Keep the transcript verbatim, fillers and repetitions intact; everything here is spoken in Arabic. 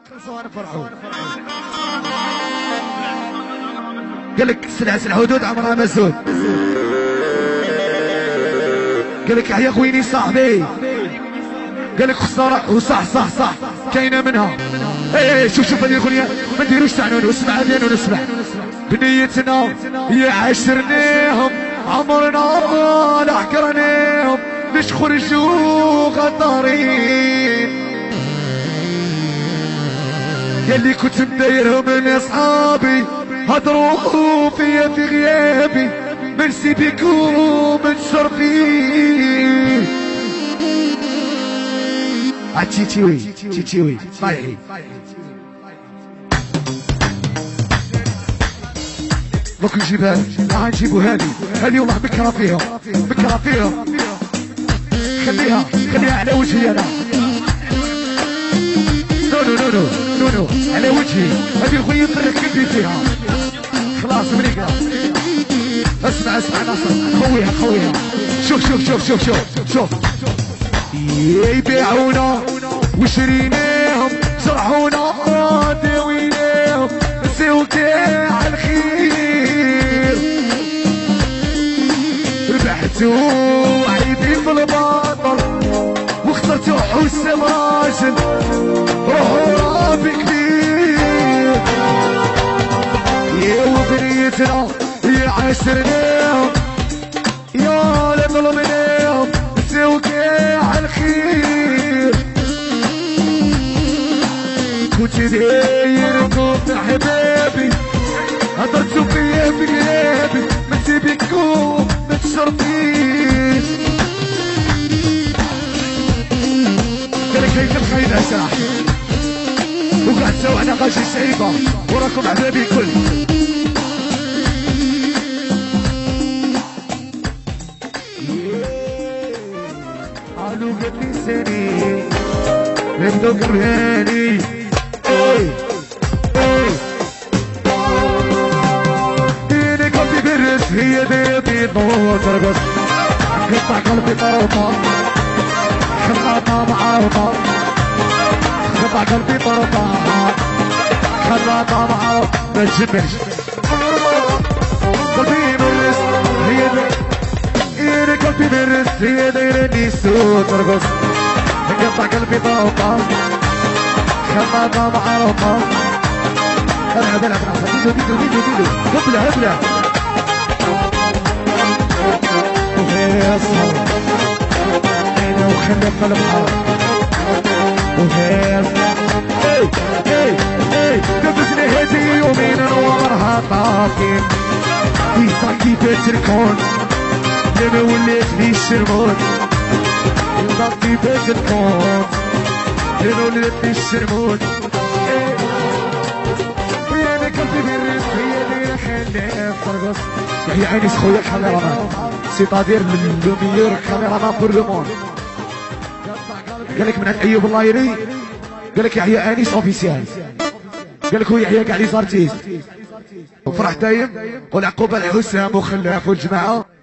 قال لك سلعة الحدود عمرها مسود. قال لك يا خويني صاحبي، قال لك خسارة وصح صح صح كاينة منها. ايه شوف شوف هذه الاغنية ما نديروش تعنون، واسمع زين ونسمع. بنيتنا هي عاشرناهم عمرنا لا حكرناهم ليش خرجوا غدارين. ياللي كنت مدايرهم من اصحابي هضروا فيا في غيابي، مرسي بيكم من شرفي. عتيتيوي تيتيوي طايحي دوك نجيبها راح نجيبو هادي هادي والله بكره فيها بكره فيها. خليها خليها على وجهي انا. نو نو نو نو نو نو على وجهي هادي خويا فرك قلبي فيها خلاص مريقة. اسمع اسمع ناصر خويها خويها. شوف شوف شوف شوف شوف شوف يبيعونا وشريناهم جرحونا داويناهم نسيو كاع الخير. ربحتوا عيدي في الباطل واخترتوا حسام راجل روحوا ربي كبير. يا وبنيتنا يا عاشرناهم يا لا ظلمناهم نسيو كاع الخير. كنت دايركم حبابي هضرتوا فيا في غيابي، ما تبيكم ما تشرفيش. قالك هيك الخيل اسرح وقعد سوعنا غاشي صعيبة وراكم حبابي الكل. قالوا قد لساني يبدو كرهاني. اي اي ديني قلبي برس هي ديتي ضوء ترقص قطع قلبي طرطة خلاطة معروطة قطع قلبي طرطة خلاطة معروطة ما تجمعش قلبي برس هي ديني قلبي برس هي دايراني سوء ترقص قطع قلبي طرطة خلاطة معروطة. العب العب العب ديدو ديدو ديدو ديدو هبلة هبلة وهي الصلاة عينه وخلي قلبها وهي اي اي اي دبسني هذه يومين نورها طاقين في طاقي الكون لما وليت لي الشرموت طاقي بيت الكون لما وليت لي الشرموت. يا عيني خويا الكاميرامان سيطادير من لوميير كاميرامان بور لو موند. قالك من عند ايوب اللايري قالك يحيى انيس اوفيسيال قالك هو يحيى كاع لي زارتيست وفرح دايم قول عقوبه الحسام وخلاف والجماعه.